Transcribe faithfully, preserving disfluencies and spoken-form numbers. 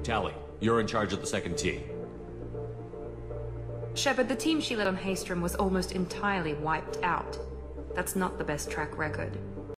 Tali, you're in charge of the second tee. Shepard, the team she led on Haystrom was almost entirely wiped out. That's not the best track record.